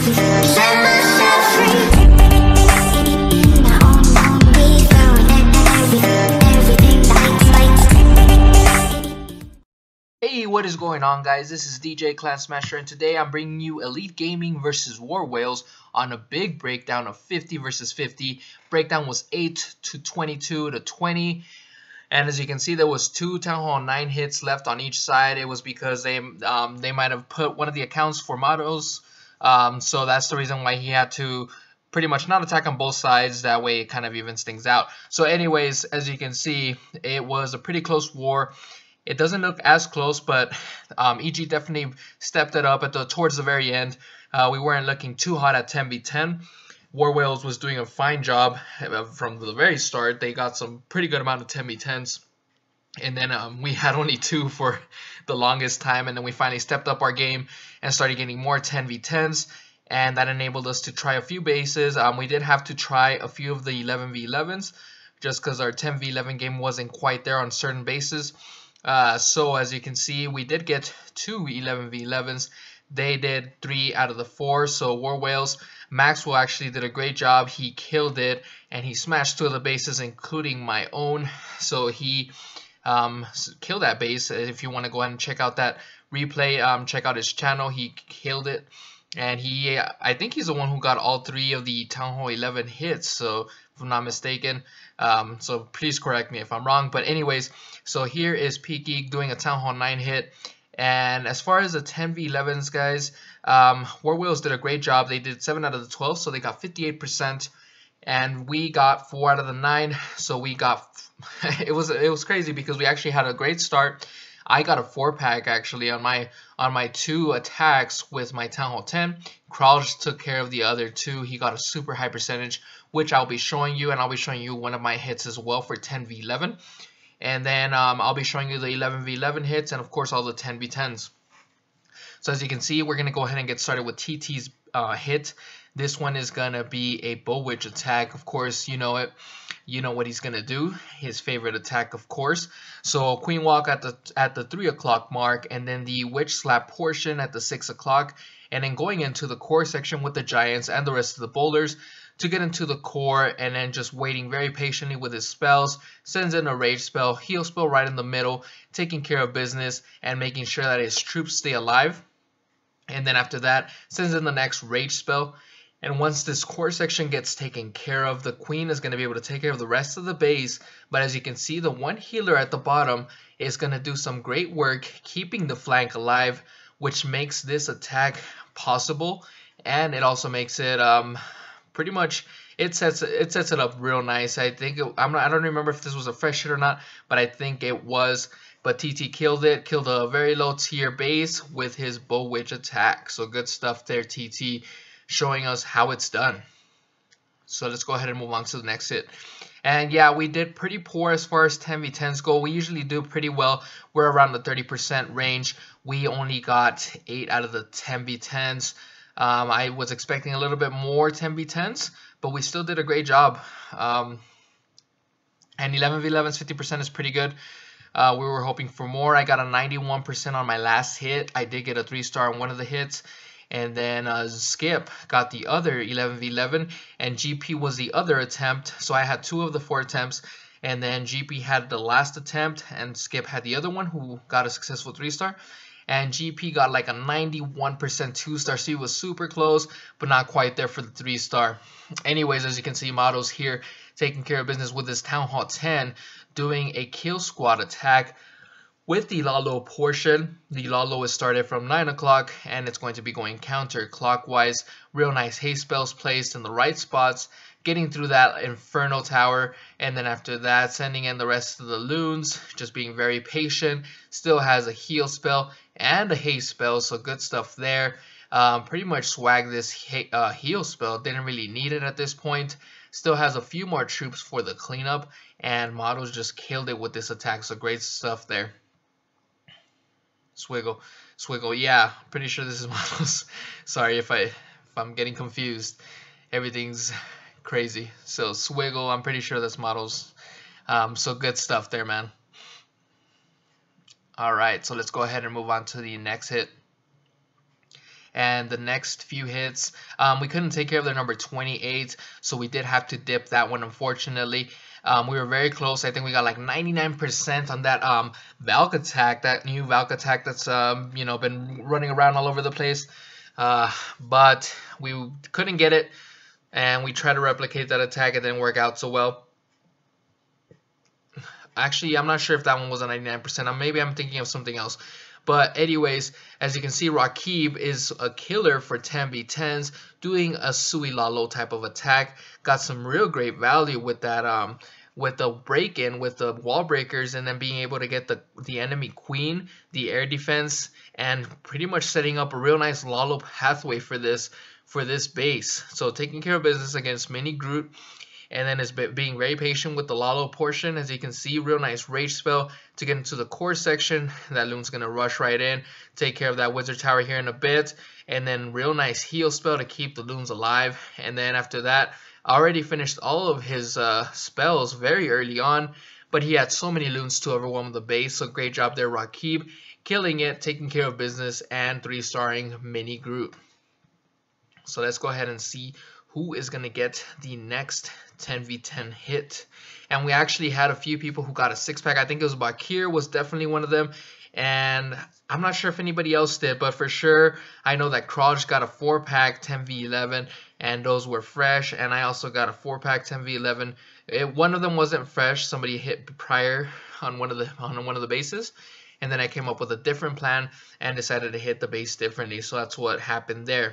Set myself free. I only found everything lights. Hey, what is going on, guys? This is DJ Clan Smasher, and today I'm bringing you Elite Gaming versus War Whales on a big breakdown of 50 versus 50. Breakdown was 8 to 22 to 20. And as you can see, there was 2 Town Hall 9 hits left on each side. It was because they might have put one of the accounts for models. So that's the reason why he had to pretty much not attack on both sides. That way it kind of evens things out. So anyways, as you can see, it was a pretty close war. It doesn't look as close, but EG definitely stepped it up towards the very end. We weren't looking too hot at 10v10. War Whales was doing a fine job from the very start. They got some pretty good amount of 10v10s. And then we had only 2 for the longest time. And then we finally stepped up our game and started getting more 10v10s. And that enabled us to try a few bases. We did have to try a few of the 11v11s just because our 10v11 game wasn't quite there on certain bases. So as you can see, we did get 2 11v11s. They did 3 out of the 4. So War Whales, Maxwell actually did a great job. He killed it, and he smashed 2 of the bases, including my own. So he killed that base. If you want to go ahead and check out that replay, check out his channel. He killed it, and I think he's the one who got all 3 of the Town Hall 11 hits. So if I'm not mistaken. So please correct me if I'm wrong. But anyways, so here is Peaky doing a Town Hall 9 hit. And as far as the 10v11s, guys, War Whales did a great job. They did 7 out of the 12, so they got 58%. And we got 4 out of the 9, so we got... it was crazy because we actually had a great start. I got a 4-pack actually on my 2 attacks with my Town Hall 10. Crawls took care of the other 2. He got a super high percentage, which I'll be showing you, and I'll be showing you one of my hits as well for 10v11. And then I'll be showing you the 11v11 hits and, of course, all the 10v10s. So as you can see, we're going to go ahead and get started with TT's hit. This one is going to be a Bow Witch attack. Of course, you know it. You know what he's going to do. His favorite attack, of course. So Queen Walk at the 3 o'clock mark, and then the Witch Slap portion at the 6 o'clock. And then going into the core section with the Giants and the rest of the bowlers to get into the core, and then just waiting very patiently with his spells. Sends in a rage spell, heal spell right in the middle, taking care of business and making sure that his troops stay alive. And then after that, sends in the next rage spell. And once this core section gets taken care of, the queen is going to be able to take care of the rest of the base. But as you can see, the one healer at the bottom is going to do some great work keeping the flank alive, which makes this attack possible. And it also makes it pretty much, it sets it up real nice. I think I don't remember if this was a fresh hit or not, but I think it was. But TT killed it, killed a very low tier base with his Bow Witch attack. So good stuff there, TT, showing us how it's done. So let's go ahead and move on to the next hit. And yeah, we did pretty poor as far as 10v10s go. We usually do pretty well. We're around the 30% range. We only got 8 out of the 10v10s. I was expecting a little bit more 10v10s, but we still did a great job. And 11v11s, 50% is pretty good. We were hoping for more. I got a 91% on my last hit. I did get a 3-star on one of the hits. And then Skip got the other 11v11, and GP was the other attempt. So I had 2 of the 4 attempts, and then GP had the last attempt, and Skip had the other one who got a successful 3-star. And GP got like a 91% 2-star, so he was super close, but not quite there for the 3-star. Anyways, as you can see, Models here taking care of business with this Town Hall 10, doing a kill squad attack with the Lalo portion. The Lalo is started from 9 o'clock, and it's going to be going counterclockwise. Real nice haste spells placed in the right spots, getting through that Inferno Tower, and then after that, sending in the rest of the loons, just being very patient. Still has a heal spell and a haste spell, so good stuff there. Pretty much swag this heal spell. Didn't really need it at this point. Still has a few more troops for the cleanup, and Models just killed it with this attack, so great stuff there. Swiggle, yeah, pretty sure this is Models. Sorry if I'm getting confused. Everything's crazy. So Swiggle, I'm pretty sure that's Models. So good stuff there, man. Alright, so let's go ahead and move on to the next hit. and the next few hits, we couldn't take care of their number 28, so we did have to dip that one, unfortunately. We were very close. I think we got like 99% on that Valk attack, that new Valk attack that's you know, been running around all over the place. But we couldn't get it, and we tried to replicate that attack. It didn't work out so well. Actually, I'm not sure if that one was a 99%. Maybe I'm thinking of something else. But anyways, as you can see, Rakib is a killer for 10v10s, doing a Suilalo type of attack. Got some real great value with that, with the break-in, with the wall breakers, and then being able to get the enemy queen, the air defense, and pretty much setting up a real nice Lalo pathway for this base. So taking care of business against Mini Groot. And then is being very patient with the Lalo portion. As you can see, real nice rage spell to get into the core section. That Loon's going to rush right in, take care of that Wizard Tower here in a bit. And then real nice heal spell to keep the Loons alive. And then after that, already finished all of his spells very early on. But he had so many Loons to overwhelm the base. So great job there, Rakib. Killing it, taking care of business, and 3-starring Mini Groot. So let's go ahead and see who is going to get the next 10v10 hit. And we actually had a few people who got a 6-pack. I think it was Bakir was definitely one of them, and I'm not sure if anybody else did, but for sure I know that Kraj got a 4-pack 10v11, and those were fresh. And I also got a 4-pack 10v11. One of them wasn't fresh. Somebody hit prior on one of the bases, and then I came up with a different plan and decided to hit the base differently. So that's what happened there.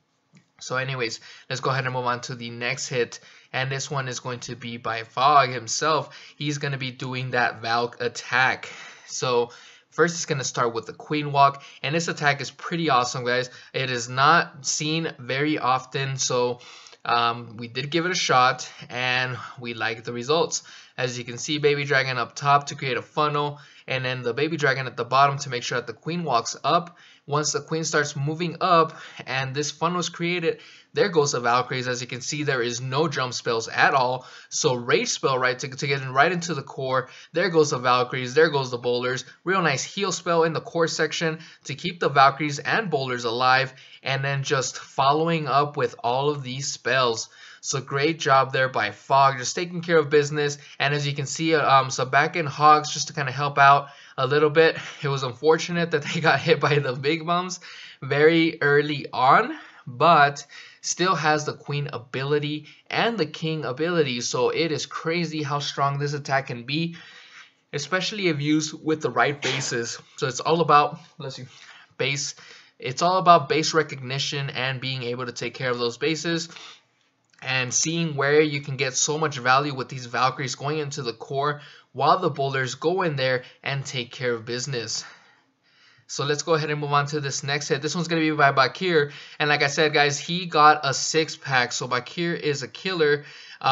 So anyways, let's go ahead and move on to the next hit, and this one is going to be by Fog himself. He's going to be doing that Valk attack. So first it's going to start with the Queen Walk, and this attack is pretty awesome, guys. It is not seen very often, so we did give it a shot, and we like the results. As you can see, Baby Dragon up top to create a funnel, and then the Baby Dragon at the bottom to make sure that the Queen walks up. Once the Queen starts moving up and this funnel is created, there goes the Valkyries. As you can see, there is no jump spells at all. So rage spell, right, to get in right into the core. There goes the Valkyries, there goes the boulders. Real nice heal spell in the core section to keep the Valkyries and boulders alive. And then just following up with all of these spells. So great job there by Fog, just taking care of business. And as you can see, some back-end hogs just to kind of help out a little bit. It was unfortunate that they got hit by the big bombs very early on, but still has the Queen ability and the King ability. So it is crazy how strong this attack can be, especially if used with the right bases. So it's all about, base. It's all about base recognition and being able to take care of those bases. And seeing where you can get so much value with these Valkyries going into the core while the boulders go in there and take care of business. So let's go ahead and move on to this next hit. This one's going to be by Bakir. And like I said, guys, he got a 6-pack. So Bakir is a killer.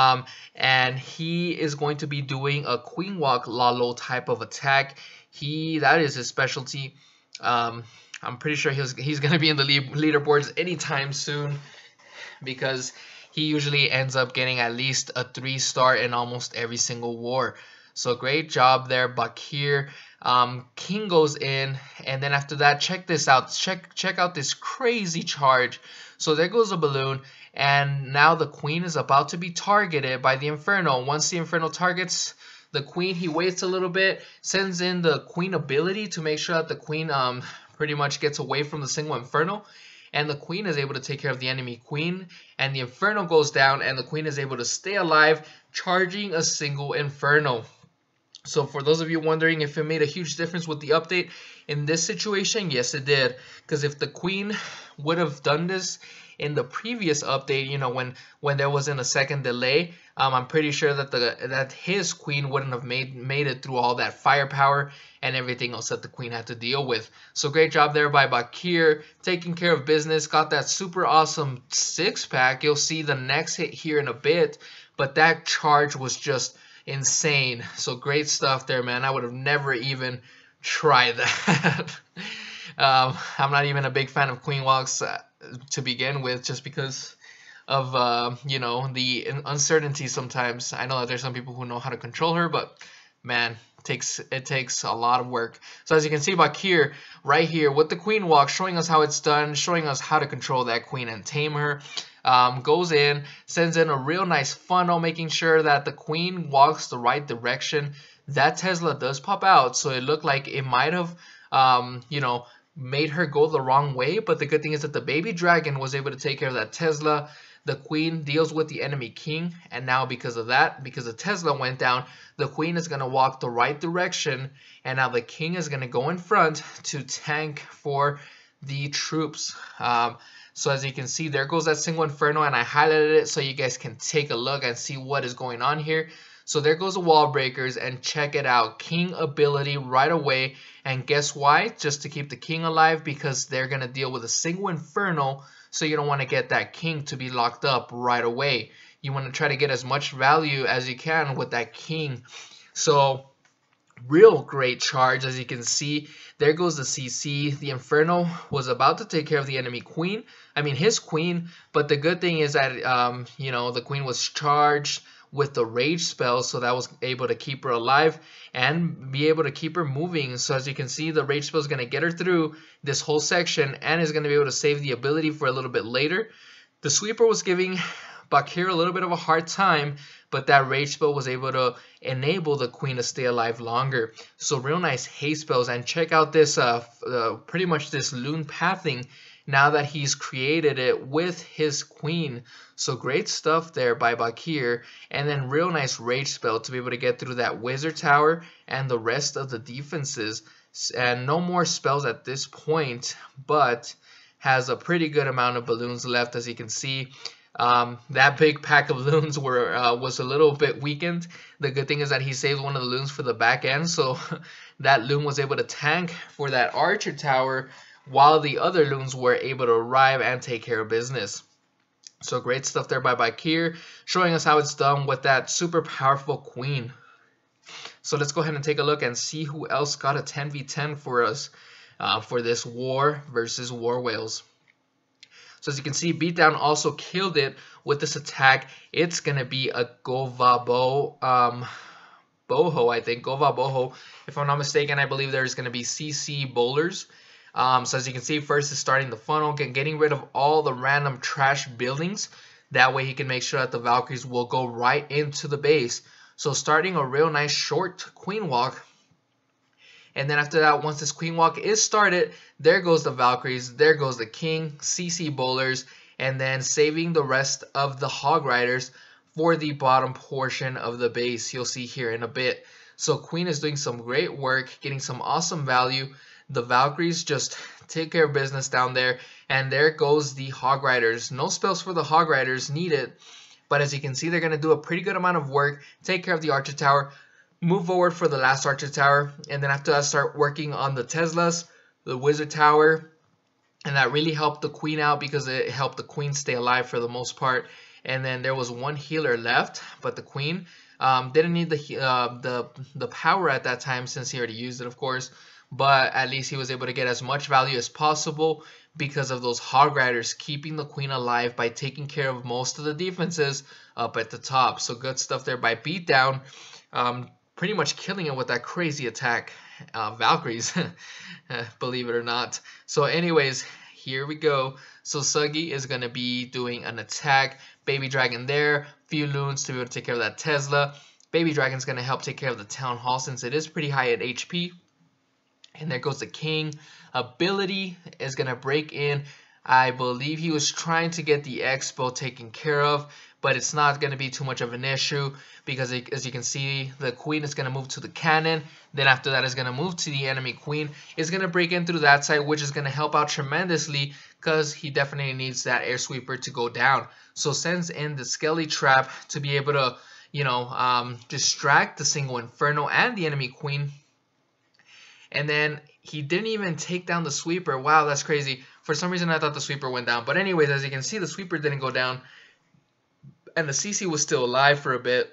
And he is going to be doing a Queen Walk Lalo type of attack. That is his specialty. I'm pretty sure he's going to be in the leaderboards anytime soon, because he usually ends up getting at least a 3-star in almost every single war. So great job there, Bakir. King goes in, and then after that, check this out. Check out this crazy charge. So there goes a balloon, and now the Queen is about to be targeted by the Inferno. Once the Inferno targets the Queen, he waits a little bit, sends in the Queen ability to make sure that the Queen pretty much gets away from the single Inferno. And the Queen is able to take care of the enemy Queen, and the Inferno goes down, and the Queen is able to stay alive, charging a single Inferno. So for those of you wondering if it made a huge difference with the update, in this situation, yes it did. Because if the Queen would have done this in the previous update, you know, when there wasn't a second delay, I'm pretty sure that his Queen wouldn't have made it through all that firepower and everything else that the Queen had to deal with. So great job there by Bakir, taking care of business. Got that super awesome 6-pack. You'll see the next hit here in a bit, but that charge was just insane. So great stuff there, man. I would have never even tried that. I'm not even a big fan of Queen Walks to begin with, just because of you know, the uncertainty sometimes. I know that there's some people who know how to control her, but man, it takes a lot of work. So as you can see Bakir right here with the queen walk, showing us how it's done, showing us how to control that queen and tame her. Goes in, sends in a real nice funnel, making sure that the queen walks the right direction. That Tesla does pop out, so it looked like it might have, you know, made her go the wrong way. But the good thing is that the baby dragon was able to take care of that Tesla. The queen deals with the enemy king, and now because of that, because the Tesla went down, the queen is going to walk the right direction, and now the king is going to go in front to tank for the troops. So as you can see, there goes that single inferno, and I highlighted it so you guys can take a look and see what is going on here. So there goes the wall breakers, and check it out, king ability right away. And guess why? Just to keep the king alive, because they're going to deal with a single inferno. So you don't want to get that king to be locked up right away. You want to try to get as much value as you can with that king. So real great charge. As you can see, there goes the CC. The Inferno was about to take care of the enemy queen. I mean his queen. But the good thing is that you know, the queen was charged with the rage spell, so that was able to keep her alive and be able to keep her moving. So as you can see, the rage spell is going to get her through this whole section and is going to be able to save the ability for a little bit later. The sweeper was giving Bakir a little bit of a hard time, but that rage spell was able to enable the queen to stay alive longer. So real nice haste spells. And check out this pretty much this Loon Pathing now that he's created it with his queen. So great stuff there by Bakir. And then real nice rage spell to be able to get through that wizard tower and the rest of the defenses. And no more spells at this point, but has a pretty good amount of balloons left. As you can see, that big pack of loons was a little bit weakened. The good thing is that he saved one of the loons for the back end, so that loon was able to tank for that archer tower, while the other loons were able to arrive and take care of business. So great stuff there by Bakir, showing us how it's done with that super powerful queen. So let's go ahead and take a look and see who else got a 10v10 for us for this war versus War Whales. So as you can see, Beatdown also killed it with this attack. It's going to be a Boho, I think. Gova Boho. If I'm not mistaken, I believe there's going to be CC bowlers. So as you can see, first is starting the funnel, getting rid of all the random trash buildings. That way he can make sure that the Valkyries will go right into the base. So starting a real nice short queen walk. And then after that, once this queen walk is started, there goes the Valkyries, there goes the king, CC bowlers, and then saving the rest of the hog riders for the bottom portion of the base. You'll see here in a bit. So queen is doing some great work, getting some awesome value. The Valkyries just take care of business down there, and there goes the hog riders. No spells for the hog riders needed, but as you can see, they're going to do a pretty good amount of work, take care of the archer tower, move forward for the last archer tower, and then after that start working on the Teslas, the wizard tower, and that really helped the queen out because it helped the queen stay alive for the most part. And then there was one healer left, but the queen didn't need the power at that time since he already used it, of course. But at least he was able to get as much value as possible because of those hog riders keeping the queen alive by taking care of most of the defenses up at the top. So good stuff there by Beatdown. Pretty much killing it with that crazy attack, Valkyries, believe it or not. So anyways, here we go. So Suggy is going to be doing an attack. Baby Dragon there, few loons to be able to take care of that Tesla. Baby Dragon's going to help take care of the Town Hall since it is pretty high at HP. And there goes the King. Ability is going to break in. I believe he was trying to get the Expo taken care of, but it's not going to be too much of an issue because as you can see, the queen is going to move to the cannon. Then after that is going to move to the enemy queen. Is going to break in through that side, which is going to help out tremendously because he definitely needs that air sweeper to go down. So sends in the Skelly Trap to be able to, you know, distract the single Inferno and the enemy queen. And then he didn't even take down the sweeper. Wow, that's crazy. For some reason, I thought the sweeper went down. But anyways, as you can see, the sweeper didn't go down. And the CC was still alive for a bit.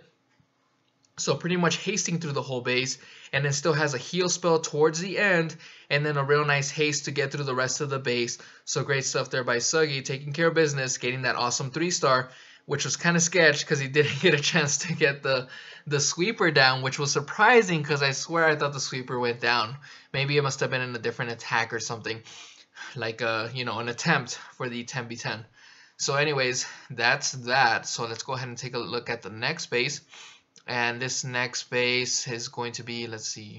So pretty much hasting through the whole base. And then still has a heal spell towards the end. And then a real nice haste to get through the rest of the base. So great stuff there by Suggy, taking care of business, getting that awesome 3-star. which was kind of sketch because he didn't get a chance to get the sweeper down, which was surprising because I swear I thought the sweeper went down. Maybe it must have been in a different attack or something, like you know, an attempt for the 10v10. So anyways, that's that. So let's go ahead and take a look at the next base. And this next base is going to be, let's see,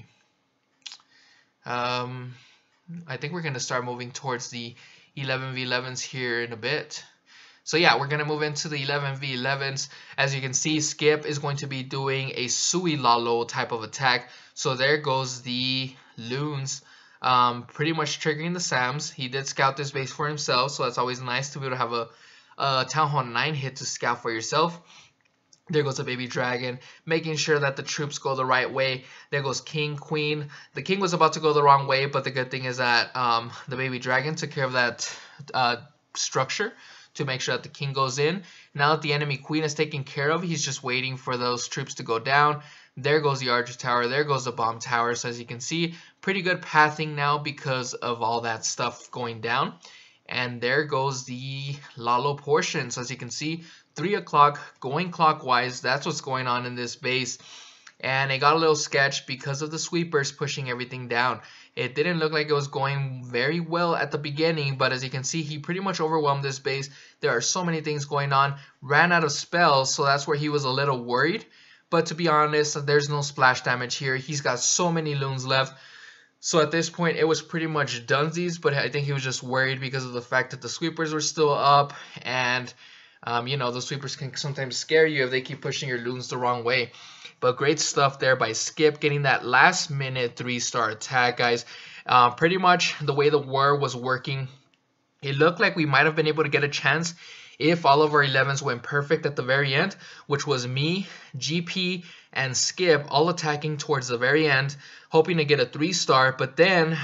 I think we're going to start moving towards the 11v11s here in a bit. So yeah, we're going to move into the 11v11s. As you can see, Skip is going to be doing a Sui Lalo type of attack. So there goes the Loons, pretty much triggering the Sams. He did scout this base for himself, so that's always nice to be able to have a Town Hall 9 hit to scout for yourself. There goes a Baby Dragon, making sure that the troops go the right way. There goes King, Queen. The King was about to go the wrong way, but the good thing is that the Baby Dragon took care of that structure to make sure that the King goes in. Now that the enemy Queen is taken care of, he's just waiting for those troops to go down. There goes the Archer Tower. There goes the Bomb Tower. So as you can see, pretty good pathing now because of all that stuff going down. And there goes the Lalo portion. So as you can see, 3 o'clock going clockwise. That's what's going on in this base. And it got a little sketch because of the sweepers pushing everything down. It didn't look like it was going very well at the beginning, but as you can see, he pretty much overwhelmed this base. There are so many things going on. Ran out of spells, so that's where he was a little worried. But to be honest, there's no splash damage here. He's got so many Loons left. So at this point, it was pretty much dunsies, but I think he was just worried because of the fact that the sweepers were still up. And, you know, the sweepers can sometimes scare you if they keep pushing your Loons the wrong way. But great stuff there by Skip, getting that last minute 3-star attack, guys. Pretty much the way the war was working, it looked like we might have been able to get a chance if all of our 11s went perfect at the very end, which was me, GP, and Skip all attacking towards the very end, hoping to get a 3-star. But then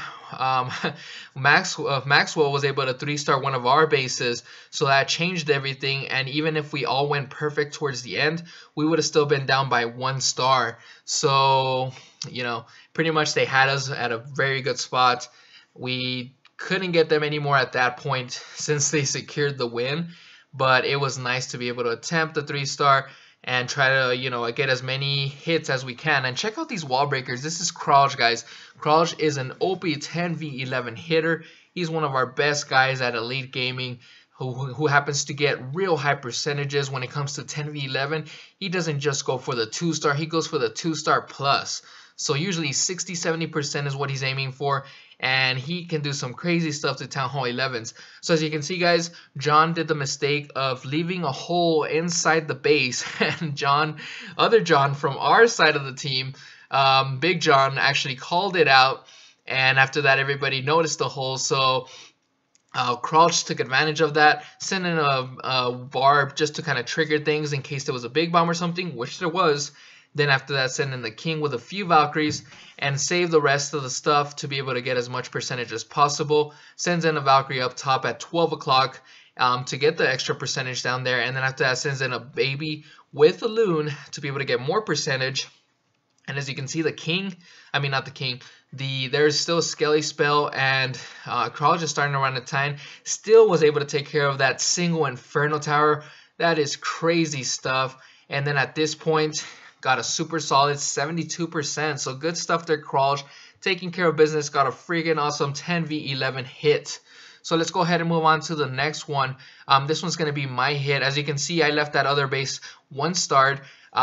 Maxwell was able to 3-star one of our bases, so that changed everything. And even if we all went perfect towards the end, we would have still been down by 1 star. So, you know, pretty much they had us at a very good spot. We couldn't get them anymore at that point since they secured the win, but it was nice to be able to attempt the 3-star and try to, you know, get as many hits as we can. And check out these wall breakers. This is Kralj, guys. Kralj is an OP 10v11 hitter. He's one of our best guys at Elite Gaming who happens to get real high percentages when it comes to 10v11. He doesn't just go for the 2-star. He goes for the 2-star plus. So usually 60-70% is what he's aiming for. And he can do some crazy stuff to Town Hall 11s. So as you can see, guys, John did the mistake of leaving a hole inside the base. And other John from our side of the team, Big John, actually called it out. And after that, everybody noticed the hole. So Kralj took advantage of that, sent in a barb just to kind of trigger things in case there was a big bomb or something, which there was. Then after that, send in the King with a few Valkyries and save the rest of the stuff to be able to get as much percentage as possible. Sends in a Valkyrie up top at 12 o'clock to get the extra percentage down there. And then after that, sends in a Baby with a Loon to be able to get more percentage. And as you can see, the King, I mean not the King, there's still a Skelly spell, and Kralj is starting to run out of time. Still was able to take care of that single Inferno Tower. That is crazy stuff. And then at this point, got a super solid 72%. So good stuff there, Kralj. Taking care of business. Got a freaking awesome 10v11 hit. So let's go ahead and move on to the next one. This one's going to be my hit. As you can see, I left that other base 1-starred.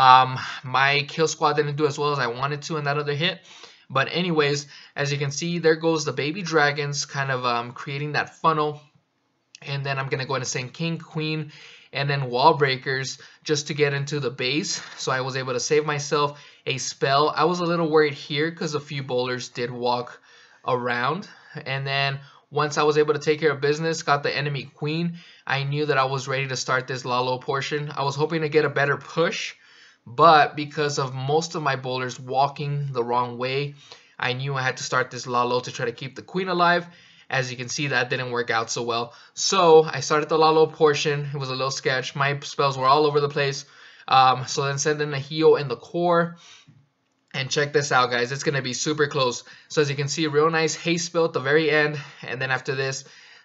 My kill squad didn't do as well as I wanted to in that other hit. But anyways, as you can see, there goes the Baby Dragons kind of creating that funnel. And then I'm going to go ahead and send King, Queen, and then wall breakers just to get into the base. So I was able to save myself a spell. I was a little worried here because a few bowlers did walk around. And then once I was able to take care of business, got the enemy Queen, I knew that I was ready to start this Lalo portion. I was hoping to get a better push, but because of most of my bowlers walking the wrong way, I knew I had to start this Lalo to try to keep the Queen alive. As you can see, that didn't work out so well. So I started the Lalo portion. It was a little sketch. My spells were all over the place. So then send in a heal in the core. And check this out, guys. It's going to be super close. So as you can see, a real nice haste spell at the very end. And then after this,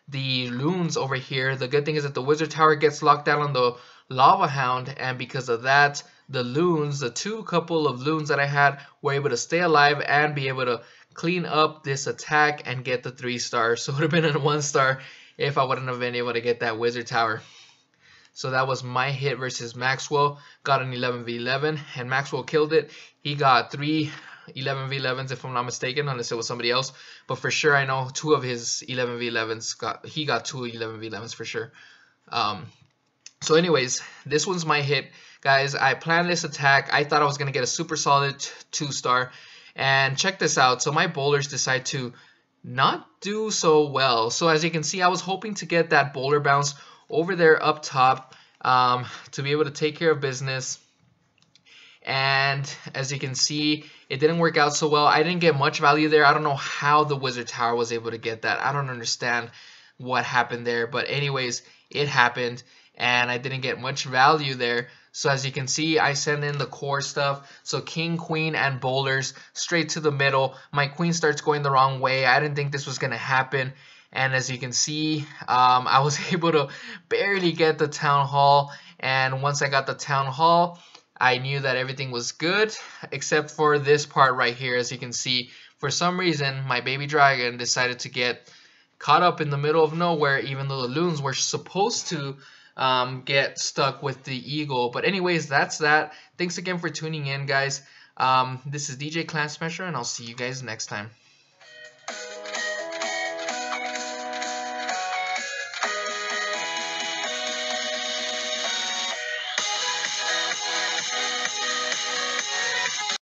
the loons over here. The good thing is that the wizard tower gets locked down on the lava hound, and because of that, the loons, the two couple of loons that I had, were able to stay alive and be able to clean up this attack and get the 3-star. So it would have been a 1-star if I wouldn't have been able to get that wizard tower. So that was my hit versus Maxwell. Got an 11v11 and Maxwell killed it. He got 3 11v11s if I'm not mistaken, unless it was somebody else. But for sure I know 2 of his 11v11s he got 2 11v11s for sure. So anyways, this one's my hit. Guys, I planned this attack. I thought I was going to get a super solid 2-star. And check this out. So my bowlers decide to not do so well. So as you can see, I was hoping to get that bowler bounce over there up top to be able to take care of business. And as you can see, it didn't work out so well. I didn't get much value there. I don't know how the wizard tower was able to get that. I don't understand what happened there. But anyways, it happened. And I didn't get much value there. So as you can see, I send in the core stuff. So king, queen, and bowlers straight to the middle. My queen starts going the wrong way. I didn't think this was going to happen. And as you can see, I was able to barely get the town hall. And once I got the town hall, I knew that everything was good. Except for this part right here. As you can see, for some reason, my baby dragon decided to get caught up in the middle of nowhere. Even though the loons were supposed to get stuck with the eagle. But anyways, that's that. Thanks again for tuning in, guys. This is DJ Clan Smasher, and I'll see you guys next time.